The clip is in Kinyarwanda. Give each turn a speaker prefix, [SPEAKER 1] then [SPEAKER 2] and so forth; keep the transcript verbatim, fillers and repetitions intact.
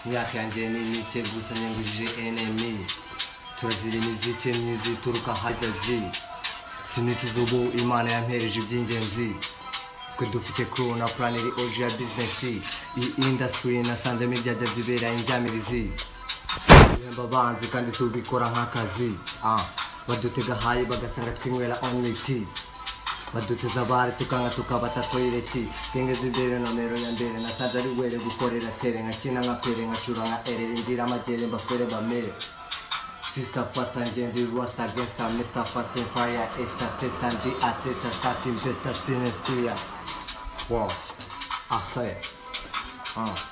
[SPEAKER 1] myaka yanjye ni mike gusa nyangujije enemy turazira imiziki myiza ituruka hagati sinicuza ubu imana yampereje iby'ingenzi twe dufite crew na plan iri oji ya business iyi industry nasanzemo ibyajya zibera injyamirizi Remember banzi kandi tubikora nk'akazi ah badutega hayi bagasanga twinywera only tea baduteza bari tukanga tukabata toilet genge zibere nomero ya mbere nasanze ari were gukorera tere nkakina nkapere nkacura nka ere indira amagere mbafere bamere Sister fast and gender rust against her Mister Fast and Fire Esther test and the ateta start investor sinister wow ah hey ah